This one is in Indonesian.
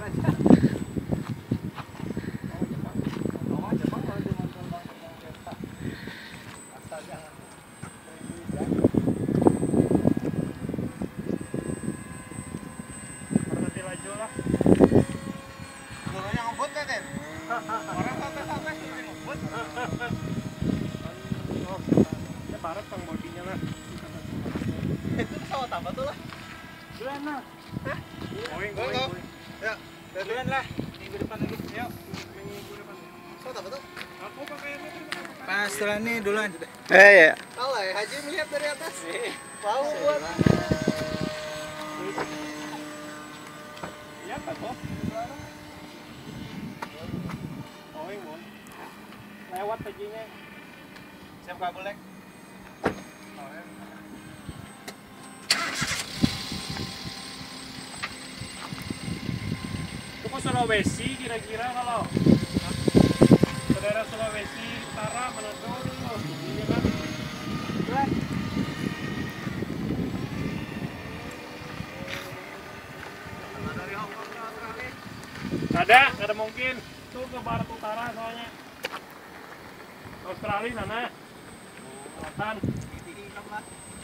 aja. Oh Jepang. Oh Jepang kalau cuma terbang biasa. Asal jangan. Berhenti laju lah. Turunnya ngebut kan, Den? Orang santai-santai suruh ngebut. Oh, ya barat pang bodinya lah. Itu pesawat apa tuh lah? Duluan lah. Hah? Boeing. Ya, Duluan lah. Minggu depan lagi. Yuk, minggu depan. pesawat apa tuh? Aku pakai ini. Pas setelah ini duluan. Ya. Salah ya, Haji melihat dari atas. Mau buat. Iya apa kok? Boeing, Mon. Lewat ajinya. Siap kabel, Lek. Itu ke Sulawesi kira-kira kalau daerah Sulawesi Utara Manado ini kan Dari Hong Kong ke Australia. ada mungkin itu ke barat utara soalnya Australia sana selatan Tinggi lah.